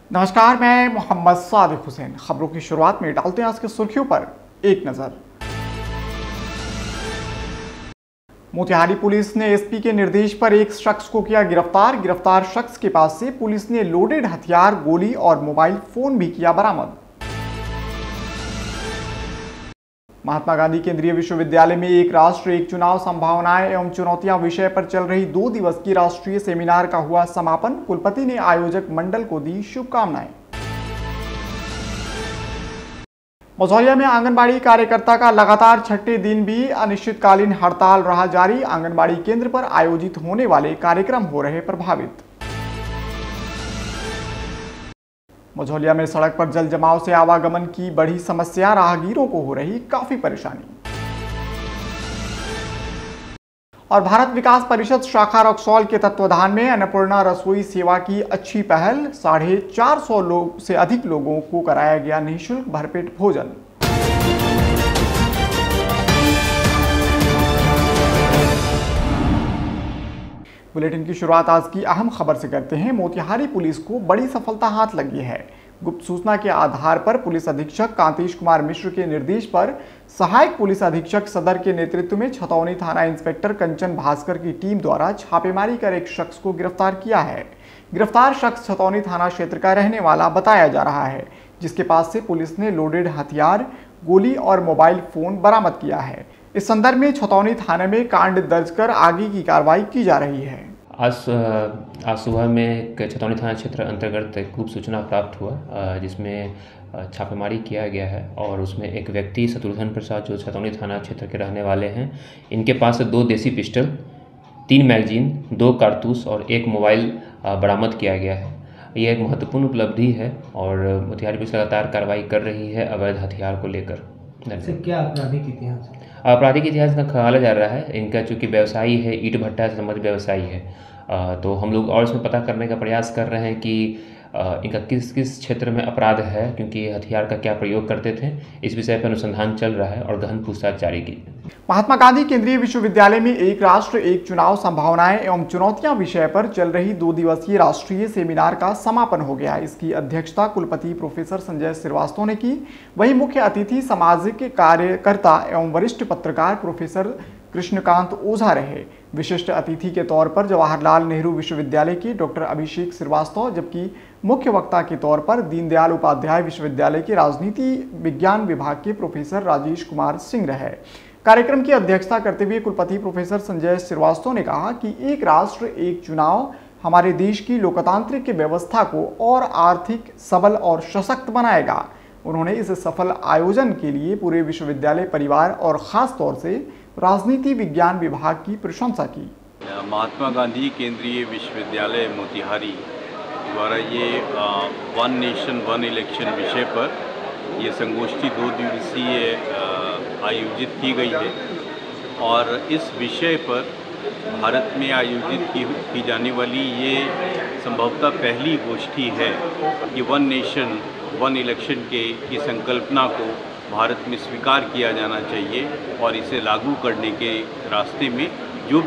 नमस्कार, मैं मोहम्मद सादिक हुसैन। खबरों की शुरुआत में डालते हैं आज की सुर्खियों पर एक नजर। मोतिहारी पुलिस ने एसपी के निर्देश पर एक शख्स को किया गिरफ्तार। गिरफ्तार शख्स के पास से पुलिस ने लोडेड हथियार, गोली और मोबाइल फोन भी किया बरामद। महात्मा गांधी केंद्रीय विश्वविद्यालय में एक राष्ट्र एक चुनाव, संभावनाएं एवं चुनौतियां विषय पर चल रही 2 दिवसीय राष्ट्रीय सेमिनार का हुआ समापन। कुलपति ने आयोजक मंडल को दी शुभकामनाएं। मझौलिया में आंगनबाड़ी कार्यकर्ता का लगातार छठे दिन भी अनिश्चितकालीन हड़ताल रहा जारी। आंगनबाड़ी केंद्र पर आयोजित होने वाले कार्यक्रम हो रहे प्रभावित। मझौलिया में सड़क पर जल जमाव से आवागमन की बढ़ी समस्या, राहगीरों को हो रही काफी परेशानी। और भारत विकास परिषद शाखा रक्सौल के तत्वाधान में अन्नपूर्णा रसोई सेवा की अच्छी पहल। 450 लोग से अधिक लोगों को कराया गया निःशुल्क भरपेट भोजन। बुलेटिन की शुरुआत आज की अहम खबर से करते हैं। मोतिहारी पुलिस को बड़ी सफलता हाथ लगी है। गुप्त सूचना के आधार पर पुलिस अधीक्षक कांतेश कुमार मिश्र के निर्देश पर सहायक पुलिस अधीक्षक सदर के नेतृत्व में छतौनी थाना इंस्पेक्टर कंचन भास्कर की टीम द्वारा छापेमारी कर एक शख्स को गिरफ्तार किया है। गिरफ्तार शख्स छतौनी थाना क्षेत्र का रहने वाला बताया जा रहा है, जिसके पास से पुलिस ने लोडेड हथियार, गोली और मोबाइल फोन बरामद किया है। इस संदर्भ में छतौनी थाने में कांड दर्ज कर आगे की कार्रवाई की जा रही है। आज सुबह में छतौनी थाना क्षेत्र अंतर्गत एक गुप्त सूचना प्राप्त हुआ, जिसमें छापेमारी किया गया है और उसमें एक व्यक्ति शत्रुघ्न प्रसाद जो छतौनी थाना क्षेत्र के रहने वाले हैं, इनके पास से 2 देसी पिस्टल, 3 मैगजीन, 2 कारतूस और 1 मोबाइल बरामद किया गया है। यह एक महत्वपूर्ण उपलब्धि है और मोतिहारी पुलिस लगातार कार्रवाई कर रही है अवैध हथियार को लेकर। क्या आपराधिक इतिहास है? आपराधिक इतिहास का खंगाला जा रहा है। इनका चूँकि व्यवसायी है, ईंट भट्टा से संबंधित व्यवसायी है, तो हम लोग और इसमें पता करने का प्रयास कर रहे हैं कि इनका किस किस क्षेत्र में अपराध है, क्योंकि हथियार का क्या प्रयोग करते थे। इस विषय पर अनुसंधान चल रहा है और गहन पूछताछ जारी की। महात्मा गांधी केंद्रीय विश्वविद्यालय में एक राष्ट्र एक चुनाव, संभावनाएं एवं चुनौतियां विषय पर चल रही 2 दिवसीय राष्ट्रीय सेमिनार का समापन हो गया। इसकी अध्यक्षता कुलपति प्रोफेसर संजय श्रीवास्तव ने की। वहीं मुख्य अतिथि सामाजिक कार्यकर्ता एवं वरिष्ठ पत्रकार प्रोफेसर कृष्णकांत ओझा रहे। विशिष्ट अतिथि के तौर पर जवाहरलाल नेहरू विश्वविद्यालय के डॉक्टर अभिषेक श्रीवास्तव, जबकि मुख्य वक्ता के तौर पर दीनदयाल उपाध्याय विश्वविद्यालय के राजनीति विज्ञान विभाग के प्रोफेसर राजेश कुमार सिंह रहे। कार्यक्रम की अध्यक्षता करते हुए कुलपति प्रोफेसर संजय श्रीवास्तव ने कहा कि एक राष्ट्र एक चुनाव हमारे देश की लोकतांत्रिक व्यवस्था को और आर्थिक सबल और सशक्त बनाएगा। उन्होंने इस सफल आयोजन के लिए पूरे विश्वविद्यालय परिवार और खास तौर से राजनीति विज्ञान विभाग की प्रशंसा की। महात्मा गांधी केंद्रीय विश्वविद्यालय मोतिहारी द्वारा ये 1 नेशन 1 इलेक्शन विषय पर ये संगोष्ठी 2 दिवसीय आयोजित की गई है और इस विषय पर भारत में आयोजित की जाने वाली ये संभवतः पहली गोष्ठी है कि 1 नेशन 1 इलेक्शन की संकल्पना को भारत में स्वीकार किया जाना चाहिए और इसे लागू करने के रास्ते में जो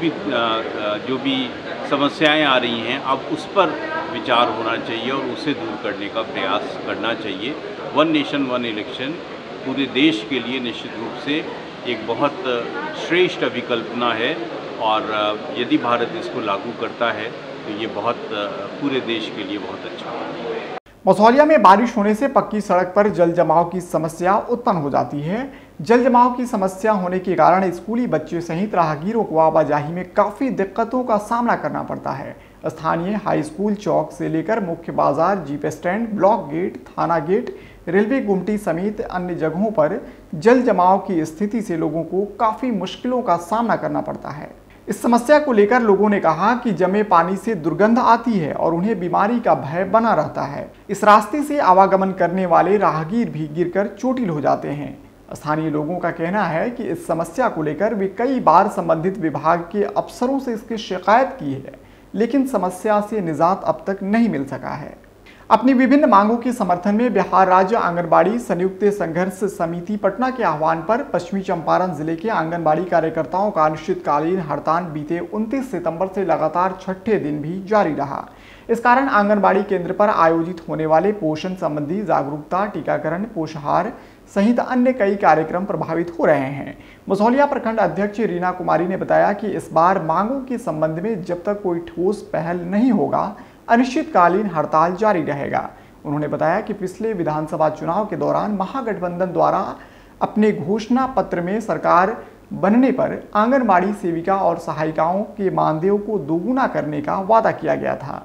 भी समस्याएं आ रही हैं, अब उस पर विचार होना चाहिए और उसे दूर करने का प्रयास करना चाहिए। 1 नेशन 1 इलेक्शन पूरे देश के लिए निश्चित रूप से एक बहुत श्रेष्ठ अभिकल्पना है और यदि भारत इसको लागू करता है तो ये बहुत पूरे देश के लिए बहुत अच्छा है। मझौलिया में बारिश होने से पक्की सड़क पर जल जमाव की समस्या उत्पन्न हो जाती है। जल जमाव की समस्या होने के कारण स्कूली बच्चे सहित राहगीरों को आवाजाही में काफ़ी दिक्कतों का सामना करना पड़ता है। स्थानीय हाई स्कूल चौक से लेकर मुख्य बाजार, जीप स्टैंड, ब्लॉक गेट, थाना गेट, रेलवे गुमटी समेत अन्य जगहों पर जल जमाव की स्थिति से लोगों को काफ़ी मुश्किलों का सामना करना पड़ता है। इस समस्या को लेकर लोगों ने कहा कि जमे पानी से दुर्गंध आती है और उन्हें बीमारी का भय बना रहता है। इस रास्ते से आवागमन करने वाले राहगीर भी गिरकर चोटिल हो जाते हैं। स्थानीय लोगों का कहना है कि इस समस्या को लेकर वे कई बार संबंधित विभाग के अफसरों से इसकी शिकायत की है, लेकिन समस्या से निजात अब तक नहीं मिल सका है। अपनी विभिन्न मांगों के समर्थन में बिहार राज्य आंगनबाड़ी संयुक्त संघर्ष समिति पटना के आह्वान पर पश्चिमी चंपारण जिले के आंगनबाड़ी कार्यकर्ताओं का अनिश्चितकालीन हड़ताल बीते 29 सितंबर से लगातार छठे दिन भी जारी रहा। इस कारण आंगनबाड़ी केंद्र पर आयोजित होने वाले पोषण संबंधी जागरूकता, टीकाकरण, पोषाहार सहित अन्य कई कार्यक्रम प्रभावित हो रहे हैं। मझौलिया प्रखंड अध्यक्ष रीना कुमारी ने बताया कि इस बार मांगों के संबंध में जब तक कोई ठोस पहल नहीं होगा, अनिश्चितकालीन हड़ताल जारी रहेगा। उन्होंने बताया कि पिछले विधानसभा चुनाव के दौरान महागठबंधन द्वारा अपने घोषणा पत्र में सरकार बनने पर आंगनबाड़ी सेविका और सहायिकाओं के मानदेय को दोगुना करने का वादा किया गया था।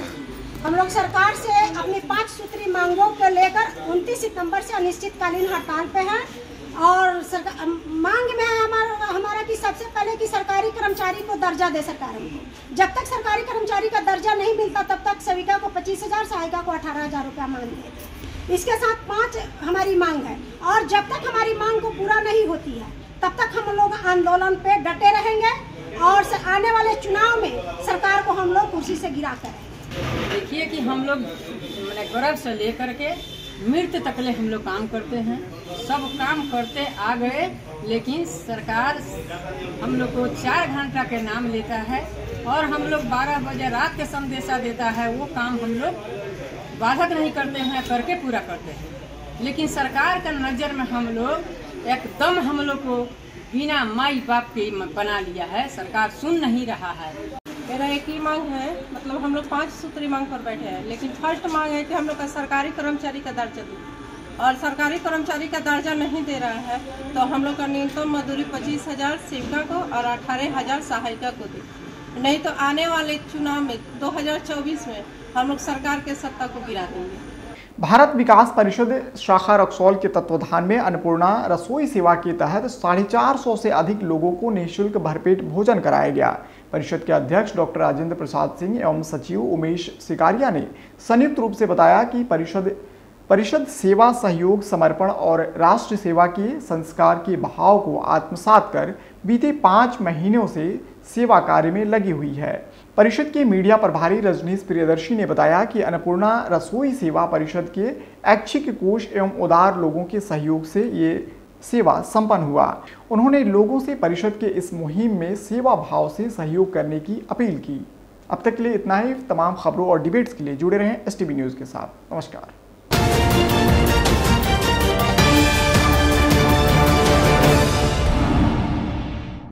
हम लोग सरकार से अपनी 5 सूत्री मांगों को लेकर 29 सितंबर से अनिश्चितकालीन हड़ताल पे हैं और मांग में हमारा कि सबसे पहले कि सरकारी कर्मचारी को दर्जा दे सरकार हमको। जब तक सरकारी कर्मचारी का दर्जा नहीं मिलता तब तक सेविका को 25,000, सहायिका को 18,000 रुपया मांगे। इसके साथ 5 हमारी मांग है और जब तक हमारी मांग को पूरा नहीं होती है तब तक हम लोग आंदोलन पे डटे रहेंगे और आने वाले चुनाव में सरकार को हम लोग कुर्सी से गिरा कर। देखिए कि हम लोग गर्भ से लेकर के मृत्यु तक ले हम लोग काम करते हैं, सब काम करते आ गए, लेकिन सरकार हम लोग को 4 घंटा के नाम लेता है और हम लोग 12 बजे रात के संदेशा देता है। वो काम हम लोग बाधक नहीं करते हैं, करके पूरा करते हैं। लेकिन सरकार का नज़र में हम लोग एकदम हम लोग को बिना माई बाप के बना लिया है। सरकार सुन नहीं रहा है। मेरा एक ही मांग है, मतलब हम लोग 5 सूत्री मांग पर बैठे हैं, लेकिन फर्स्ट मांग है कि हम लोग का सरकारी कर्मचारी का दर्जा दे और सरकारी कर्मचारी का दर्जा नहीं दे रहा है तो हम लोग का न्यूनतम मजदूरी 25,000 सेविका को और 18,000 सहायिका को दे, नहीं तो आने वाले चुनाव में 2024 में हम लोग सरकार के सत्ता को गिरा देंगे। भारत विकास परिषद शाखा रक्सौल के तत्वाधान में अन्नपूर्णा रसोई सेवा के तहत 450 से अधिक लोगों को निःशुल्क भरपेट भोजन कराया गया। परिषद के अध्यक्ष डॉक्टर राजेंद्र प्रसाद सिंह एवं सचिव उमेश सिकारिया ने संयुक्त रूप से बताया कि परिषद सेवा, सहयोग, समर्पण और राष्ट्र सेवा के संस्कार के भाव को आत्मसात कर बीते 5 महीनों से सेवा कार्य में लगी हुई है। परिषद के मीडिया प्रभारी रजनीश प्रियदर्शी ने बताया कि अन्नपूर्णा रसोई सेवा परिषद के ऐच्छिक कोष एवं उदार लोगों के सहयोग से ये सेवा संपन्न हुआ। उन्होंने लोगों से परिषद के इस मुहिम में सेवा भाव से सहयोग करने की अपील की। अब तक के लिए इतना ही। तमाम खबरों और डिबेट्स के लिए जुड़े रहें STB न्यूज़ के साथ। नमस्कार।